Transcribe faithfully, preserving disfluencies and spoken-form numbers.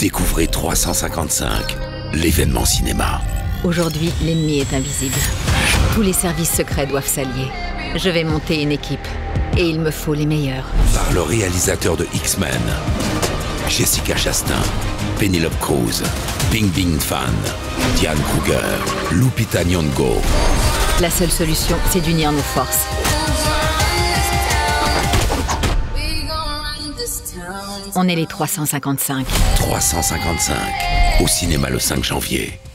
Découvrez trois cent cinquante-cinq, l'événement cinéma. Aujourd'hui, l'ennemi est invisible. Tous les services secrets doivent s'allier. Je vais monter une équipe. Et il me faut les meilleurs. Par le réalisateur de X-Men, Jessica Chastain, Penelope Cruz, Bing Bing Fan, Diane Kruger, Lupita Nyong'o. La seule solution, c'est d'unir nos forces. On est les trois cent cinquante-cinq. trois cent cinquante-cinq, au cinéma le cinq janvier.